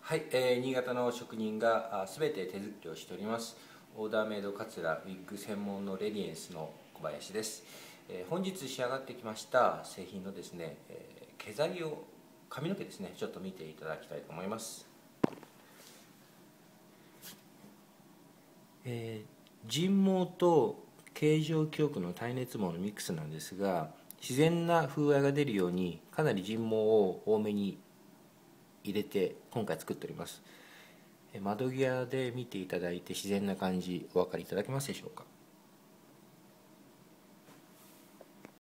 はい、新潟の職人がすべて手作りをしております。オーダーメイドカツラウィッグ専門のレディエンスの小林です。本日仕上がってきました製品のですね、毛刈りを髪の毛ですね、ちょっと見ていただきたいと思います。人毛と形状記憶の耐熱毛のミックスなんですが、自然な風合いが出るようにかなり人毛を多めに入れて今回作っております。窓際で見ていただいて自然な感じお分かりいただけますでしょうか。